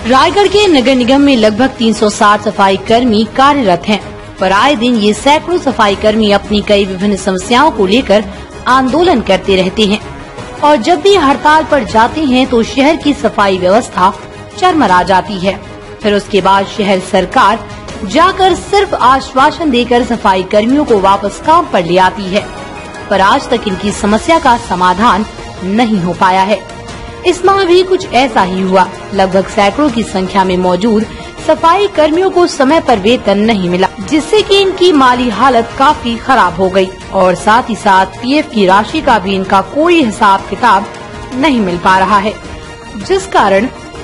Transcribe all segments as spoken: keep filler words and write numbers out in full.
रायगढ़ के नगर निगम में लगभग तीन सौ साठ सफाई कर्मी कार्यरत हैं, पर आए दिन ये सैकड़ों सफाई कर्मी अपनी कई विभिन्न समस्याओं को लेकर आंदोलन करते रहते हैं और जब भी हड़ताल पर जाते हैं तो शहर की सफाई व्यवस्था चरमरा जाती है। फिर उसके बाद शहर सरकार जाकर सिर्फ आश्वासन देकर सफाई कर्मियों को वापस काम पर ले आती है, पर आज तक इनकी समस्या का समाधान नहीं हो पाया है। इस माह भी कुछ ऐसा ही हुआ। लगभग सैकड़ों की संख्या में मौजूद सफाई कर्मियों को समय पर वेतन नहीं मिला, जिससे कि इनकी माली हालत काफी खराब हो गई और साथ ही साथ पीएफ की राशि का भी इनका कोई हिसाब किताब नहीं मिल पा रहा है, जिस कारण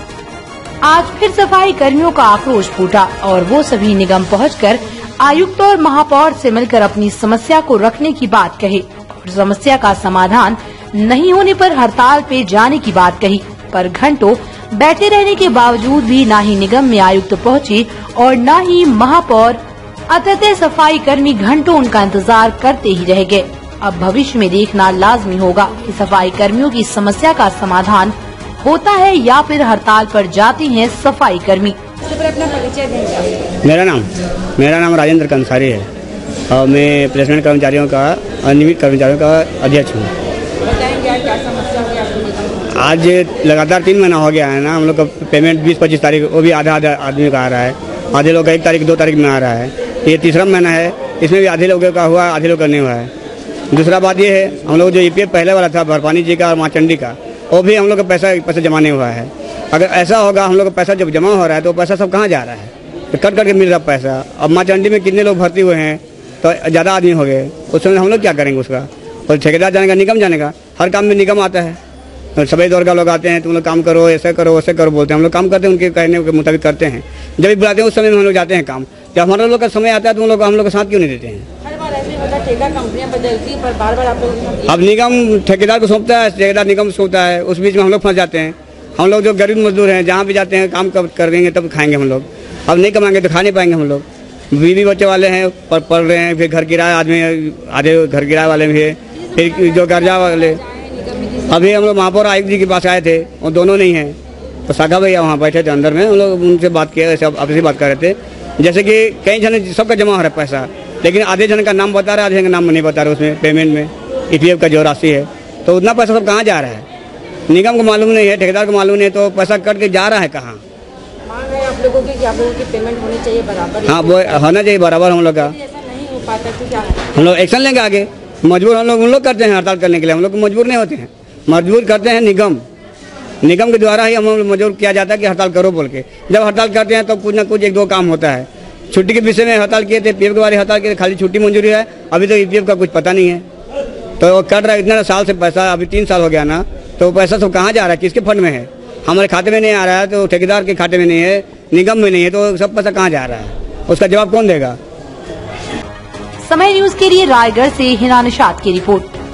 आज फिर सफाई कर्मियों का आक्रोश फूटा और वो सभी निगम पहुंचकर आयुक्त और महापौर से मिलकर अपनी समस्या को रखने की बात कही और समस्या का समाधान नहीं होने पर हड़ताल पे जाने की बात कही। पर घंटों बैठे रहने के बावजूद भी न ही निगम में आयुक्त पहुंचे और न ही महापौर, अतः सफाई कर्मी घंटों उनका इंतजार करते ही रह गए। अब भविष्य में देखना लाजमी होगा कि सफाई कर्मियों की समस्या का समाधान होता है या फिर हड़ताल पर जाते हैं सफाई कर्मी। अपना परिचय देंगे। मेरा नाम मेरा नाम राजेंद्र कंसारी है और मैं प्लेसमेंट कर्मचारियों का अनियमित कर्मचारियों का अध्यक्ष हूँ। बताएंगे क्या समस्या हो गया? आज लगातार तीन महीना हो गया है ना, हम लोग का पेमेंट बीस पच्चीस तारीख वो भी आधा आधा आदमी का आ रहा है, आधे लोग का एक तारीख दो तारीख में आ रहा है। ये तीसरा महीना है, इसमें भी आधे लोगों का हुआ, आधे लोग का नहीं हुआ है। दूसरा बात ये है, हम लोग जो ई पी एफ पहले वाला था भरपानी जी का और माँ चंडी का, वो भी हम लोग का पैसा पैसा जमा नहीं हुआ है। अगर ऐसा होगा, हम लोग का पैसा जब जमा हो रहा है तो पैसा सब कहाँ जा रहा है? तो कट करके मिल रहा पैसा। अब माँ चंडी में कितने लोग भर्ती हुए हैं तो ज़्यादा आदमी हो गए, उस समय हम लोग क्या करेंगे उसका? और ठेकेदार जाने का, निगम जाने का, हर काम में निगम आता है। और सभी दौर का लोग आते हैं, तुम लोग काम करो, ऐसे करो वैसे करो बोलते हैं, हम लोग काम करते हैं, उनके कहने के मुताबिक करते हैं। जब भी बुलाते हैं उस समय में हम लोग जाते हैं काम। जब हमारे लोग का समय आता है तो उन लोग हम लोग का साथ क्यों नहीं देते हैं? ठेका कंपनियां बदलती हैं पर बार बार आप लोग अब निगम ठेकेदार को सौंपता है, ठेकेदार निगम सौंपता है, उस बीच में हम लोग फंस जाते हैं। हम लोग जो गरीब मजदूर हैं, जहाँ भी जाते हैं काम कब करेंगे तब खाएंगे हम लोग। अब नहीं कमाएंगे तो खा नहीं पाएंगे हम लोग। बीवी बच्चे वाले हैं, पढ़ पढ़ रहे हैं, फिर घर किराए आदमी, आधे घर किराए वाले भी है, फिर जो कर्जा वाले। अभी हम लोग महापौर आयुक्त जी के पास आए थे, वो दोनों नहीं हैं, तो सागा भैया वहाँ बैठे थे अंदर में, हम लोग उनसे बात किया, ऐसे आपसे बात कर रहे थे। जैसे कि कई जन सबका जमा हो रहा है पैसा, लेकिन आधे जन का नाम बता रहा है, आधे जन का नाम नहीं बता रहे उसमें पेमेंट में ई पी एफ का जो राशि है। तो उतना पैसा सब कहाँ जा रहा है? निगम को मालूम नहीं है, ठेकेदार को मालूम नहीं है, तो पैसा कट के जा रहा है कहाँ? मांग रहे हैं आप लोगों की कि आप लोगों की पेमेंट होनी चाहिए बराबर। हाँ, वो होना चाहिए बराबर हम लोग का। ऐसा नहीं हो पाता तो क्या हम लोग एक्शन लेंगे आगे। मजबूर हम लोग उन लोग करते हैं हड़ताल करने के लिए, हम लोग मजबूर नहीं होते हैं, मजबूर करते हैं निगम। निगम के द्वारा ही हम लोग मजबूर किया जाता है कि हड़ताल करो बोल के। जब हड़ताल करते हैं तो कुछ ना कुछ एक दो काम होता है। छुट्टी के विषय में हड़ताल किए थे, पी एफ के बारे हड़ताल किए, खाली छुट्टी मंजूरी है, अभी तो ई पी एफ का कुछ पता नहीं है। तो वो कट रहा है इतना साल से पैसा, अभी तीन साल हो गया ना, तो पैसा सब कहाँ जा रहा है? किसके फंड में है? हमारे खाते में नहीं आ रहा है, तो ठेकेदार के खाते में नहीं है, निगम में नहीं है, तो सब पैसा कहाँ जा रहा है? उसका जवाब कौन देगा? समय न्यूज के लिए रायगढ़ से हिना निषाद की रिपोर्ट।